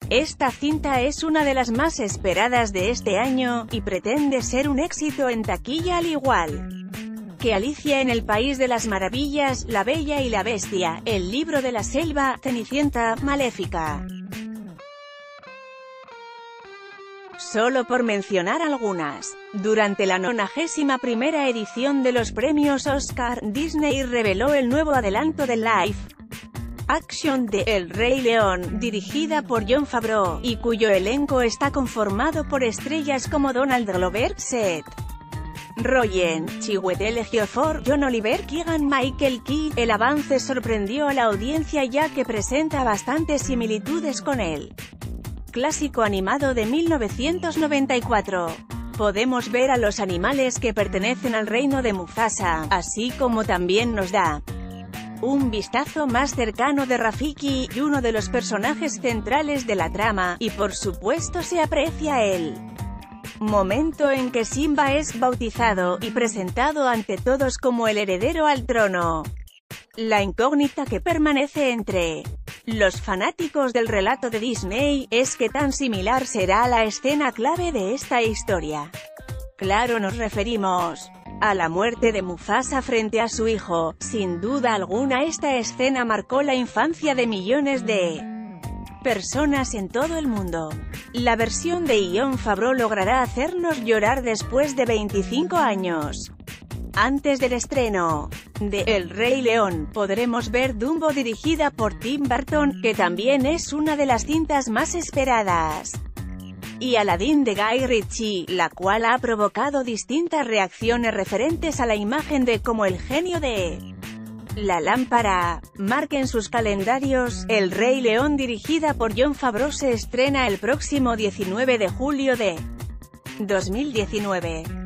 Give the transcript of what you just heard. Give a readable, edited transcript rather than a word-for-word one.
Esta cinta es una de las más esperadas de este año, y pretende ser un éxito en taquilla al igual que Alicia en el País de las Maravillas, La Bella y la Bestia, El Libro de la Selva, Cenicienta, Maléfica. Solo por mencionar algunas. Durante la 91ª edición de los premios Oscar, Disney reveló el nuevo adelanto de live action de El Rey León, dirigida por Jon Favreau, y cuyo elenco está conformado por estrellas como Donald Glover, Seth Rogen, Chiwetel Ejiofor, John Oliver, Keegan-Michael Key. El avance sorprendió a la audiencia ya que presenta bastantes similitudes con el clásico animado de 1994. Podemos ver a los animales que pertenecen al reino de Mufasa, así como también nos da un vistazo más cercano de Rafiki, uno de los personajes centrales de la trama, y por supuesto se aprecia el momento en que Simba es bautizado y presentado ante todos como el heredero al trono. La incógnita que permanece entre los fanáticos del relato de Disney es qué tan similar será la escena clave de esta historia. Claro, nos referimos a la muerte de Mufasa frente a su hijo. Sin duda alguna esta escena marcó la infancia de millones de personas en todo el mundo. La versión de Jon Favreau logrará hacernos llorar después de 25 años. Antes del estreno de El Rey León, podremos ver Dumbo dirigida por Tim Burton, que también es una de las cintas más esperadas, y Aladdin de Guy Ritchie, la cual ha provocado distintas reacciones referentes a la imagen de como el genio de la lámpara. Marquen sus calendarios, El Rey León dirigida por Jon Favreau se estrena el próximo 19 de julio de 2019.